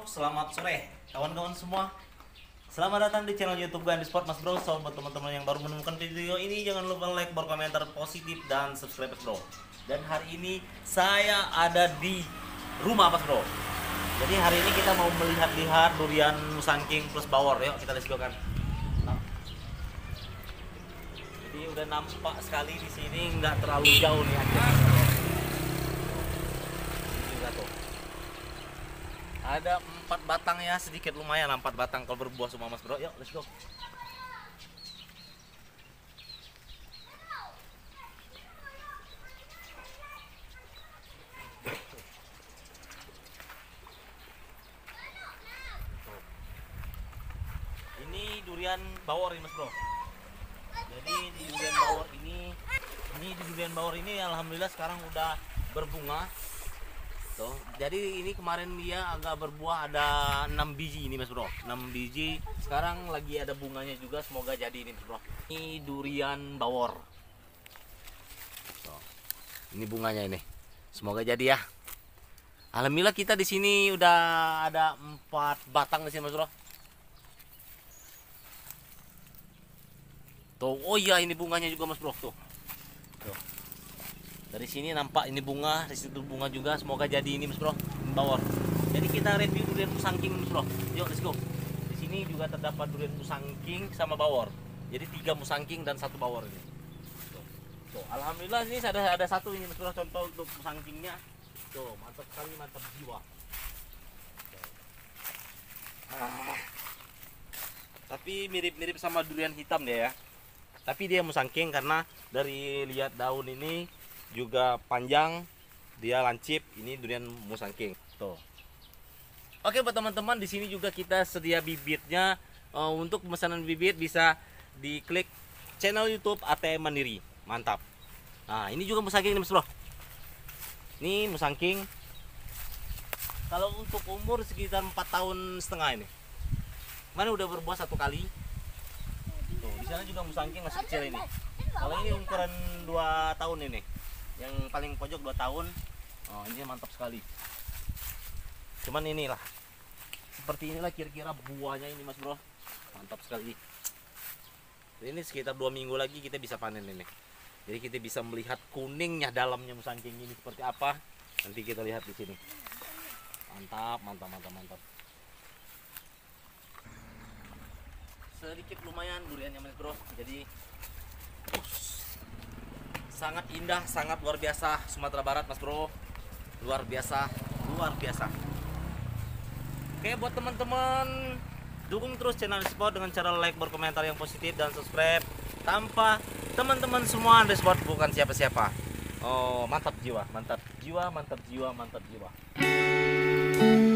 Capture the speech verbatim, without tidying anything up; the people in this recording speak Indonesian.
selamat sore kawan-kawan semua. Selamat datang di channel YouTube Gandhi Sport Mas Bro. So, buat teman-teman yang baru menemukan video ini, jangan lupa like, berkomentar positif dan subscribe Mas Bro. Dan hari ini saya ada di rumah Mas Bro. Jadi hari ini kita mau melihat-lihat durian Musangking plus bawor. Yuk kita let's go kan. Nah. Jadi udah nampak sekali di sini, nggak terlalu jauh nih aja. Ada empat batang ya, sedikit lumayan empat batang kalau berbuah semua Mas Bro. Yuk let's go. Ini durian bawor ini Mas Bro. Jadi di durian bawor ini ini di durian bawor ini alhamdulillah sekarang udah berbunga. Tuh, jadi ini kemarin dia agak berbuah ada enam biji ini Mas Bro. enam biji. Sekarang lagi ada bunganya juga, semoga jadi ini Mas Bro. Ini durian bawor. Tuh. Ini bunganya ini. Semoga jadi ya. Alhamdulillah kita di sini udah ada empat batang di sini Mas Bro. Tuh, oh iya ini bunganya juga Mas Bro. Tuh. Tuh. Dari sini nampak ini bunga, di situ bunga juga. Semoga jadi ini Mas Bro, bawor. Jadi kita review durian Musangking Mas Bro. Yuk let's go. Di sini juga terdapat durian Musangking sama bawor. Jadi tiga Musangking dan satu bawor ini. Tuh. Tuh, alhamdulillah ini ada ada satu ini Mas Bro, contoh untuk Musangkingnya. Tuh, mantap sekali, mantap jiwa. Ah. Tapi mirip-mirip sama durian hitam dia ya. Tapi dia Musangking karena dari lihat daun ini juga panjang, dia lancip. Ini durian Musangking. Tuh. Oke buat teman-teman, di sini juga kita sedia bibitnya. Uh, untuk pemesanan bibit bisa diklik channel YouTube A T M Mandiri. Mantap. Nah, ini juga Musangking Mas Bro. Ini Musangking. Kalau untuk umur sekitar empat tahun setengah ini. Mana udah berbuah satu kali. Tuh, di sana juga Musangking masih kecil ini. Kalau ini ukuran dua tahun ini. Yang paling pojok dua tahun. Oh, ini mantap sekali. Cuman inilah. Seperti inilah kira-kira buahnya ini Mas Bro. Mantap sekali. Ini sekitar dua minggu lagi kita bisa panen ini. Jadi kita bisa melihat kuningnya dalamnya Musangking ini seperti apa. Nanti kita lihat di sini. Mantap, mantap, mantap, mantap. Sedikit lumayan duriannya Mas Bro. Jadi sangat indah, sangat luar biasa Sumatera Barat Mas Bro. Luar biasa, luar biasa. Oke buat teman-teman, dukung terus channel Sport dengan cara like, berkomentar yang positif dan subscribe. Tanpa teman-teman semua Sport bukan siapa-siapa. Oh, mantap jiwa, mantap jiwa, mantap jiwa, mantap jiwa.